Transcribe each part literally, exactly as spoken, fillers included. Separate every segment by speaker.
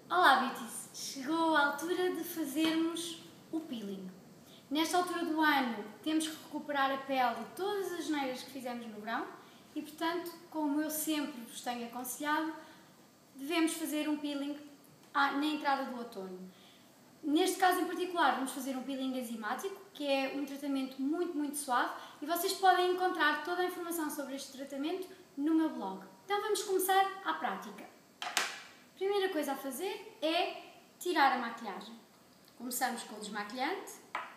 Speaker 1: Olá Beauties! Chegou a altura de fazermos o peeling. Nesta altura do ano temos que recuperar a pele de todas as neiras que fizemos no verão e, portanto, como eu sempre vos tenho aconselhado, devemos fazer um peeling na entrada do outono. Neste caso em particular vamos fazer um peeling enzimático, que é um tratamento muito, muito suave, e vocês podem encontrar toda a informação sobre este tratamento no meu blog. Então vamos começar à prática. A primeira coisa a fazer é tirar a maquilhagem. Começamos com o desmaquilhante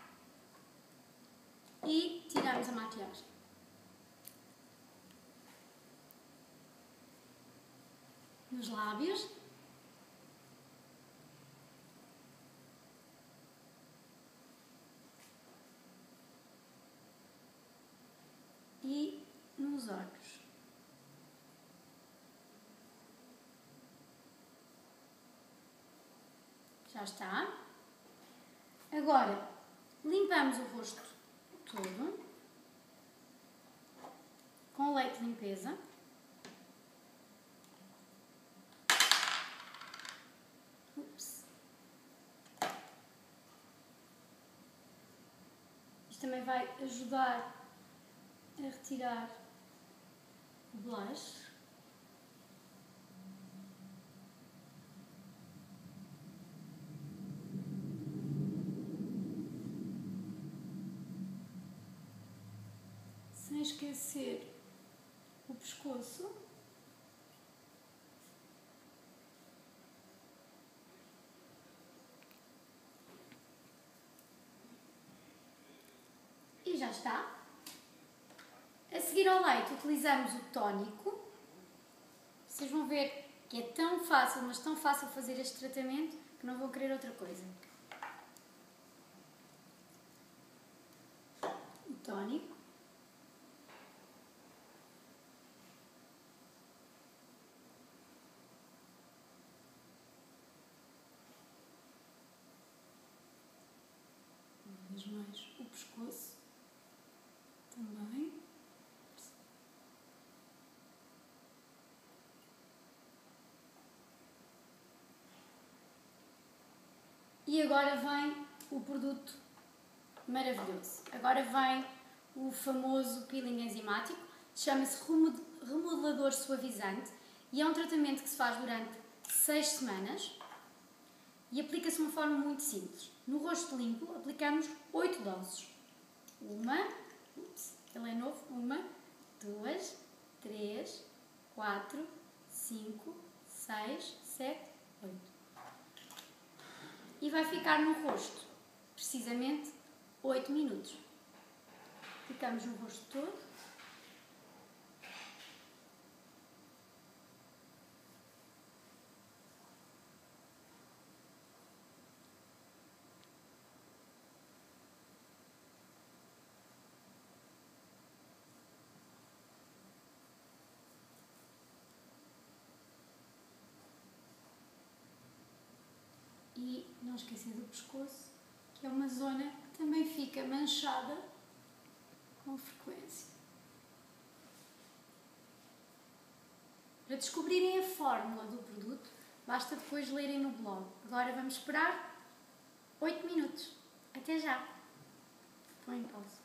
Speaker 1: e tiramos a maquilhagem. Nos lábios. E nos olhos. Já está. Agora, limpamos o rosto todo com leite de limpeza. Ups. Isto também vai ajudar a retirar o blush. Sem esquecer o pescoço. E já está. A seguir ao leite utilizamos o tónico. Vocês vão ver que é tão fácil, mas tão fácil fazer este tratamento que não vão querer outra coisa. O tónico. Uma vez mais o pescoço também. E agora vem o produto maravilhoso. Agora vem o famoso peeling enzimático. Chama-se remodelador suavizante e é um tratamento que se faz durante seis semanas e aplica-se de uma forma muito simples. No rosto limpo aplicamos oito doses. Uma, ups, ele é novo, uma, duas, três, quatro, cinco, seis, sete, oito. E vai ficar no rosto, precisamente, oito minutos. Aplicamos no rosto todo. E não esquecer do pescoço, que é uma zona que também fica manchada com frequência. Para descobrirem a fórmula do produto, basta depois lerem no blog. Agora vamos esperar oito minutos. Até já! Põe em pausa.